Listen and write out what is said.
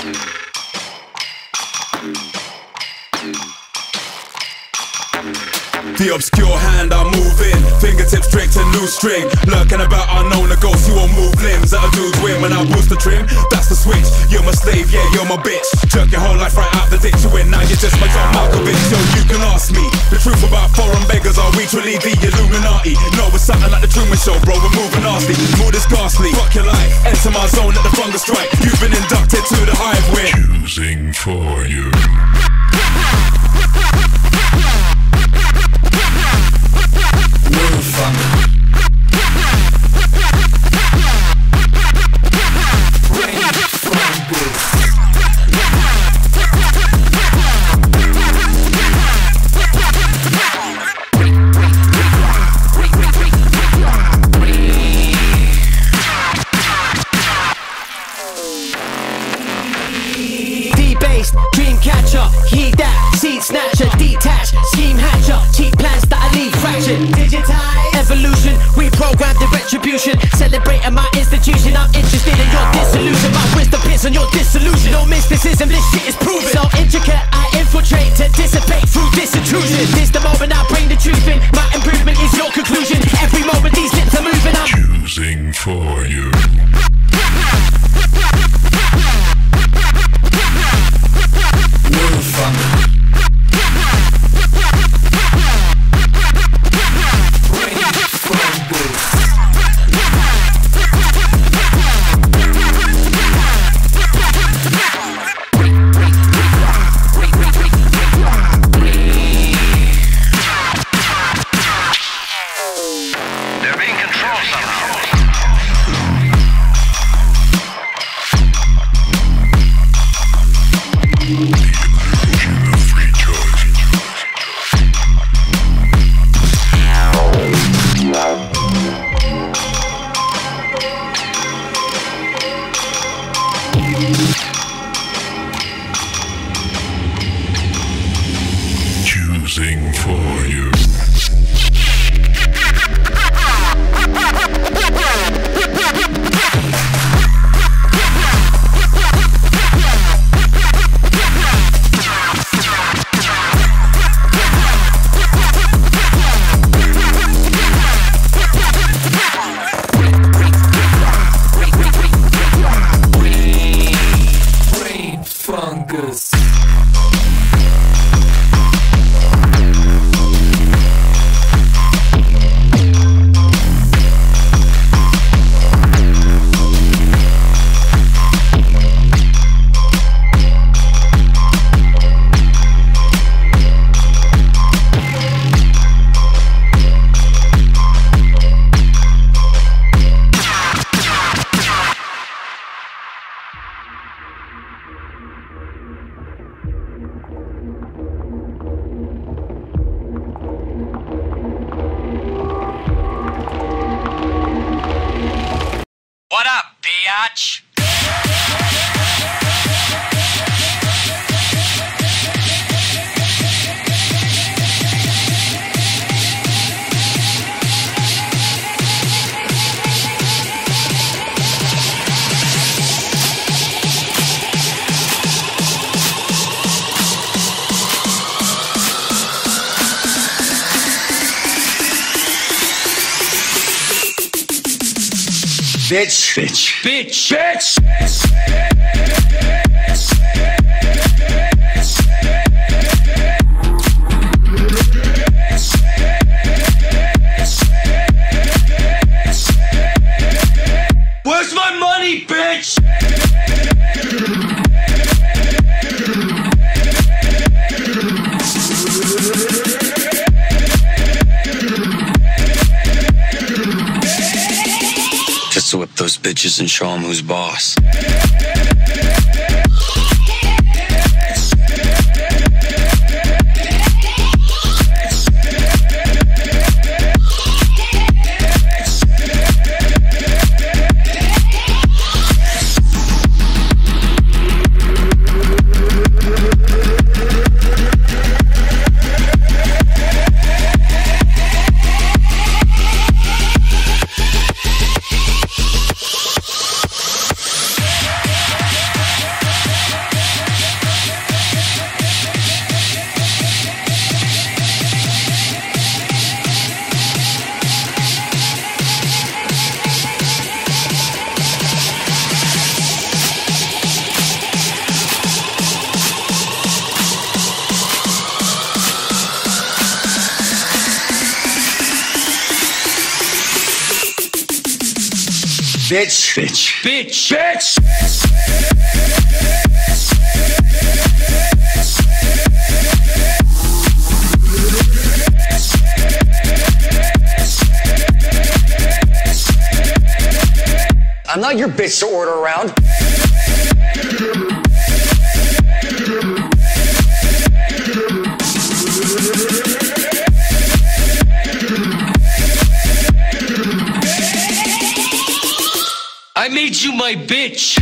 The obscure hand I'm moving, fingertips straight to new string. Lurking about unknown, a ghost, you won't move limbs. That a dude's win when I boost the trim. That's the switch, you're my slave, yeah, you're my bitch. Jerk your whole life right out the ditch. You win, now you're just my John Malkovich. Yo, you can ask me the truth about foreign beggars. Are we truly the Illuminati? No, we're something like the Truman Show, bro, we're moving nasty. Mood is ghastly, fuck your life. Enter my zone, let the fungus strike. You've been inducted to the hive where choosing for you. Dream catcher, heed that, seed snatcher, detach, scheme hatcher, cheap plans that I leave fractured. Digitize, evolution, reprogram the retribution. Celebrating my institution, I'm interested in your dissolution. My wisdom pins on your disillusion. No mysticism, this shit is proven. So intricate, I infiltrate to dissipate through this intrusion. This the moment I bring the truth in. My improvement is your conclusion. Every moment these lips are moving, I'm choosing for you. Choosing for you. Brain fungus. What up, biatch? bitch. Bitch. Bitch. Bitch. Where's my money, bitch? Just to whip those bitches and show them who's boss. Bitch. Bitch. Bitch. Bitch. I'm not your bitch to order around. I made you my bitch.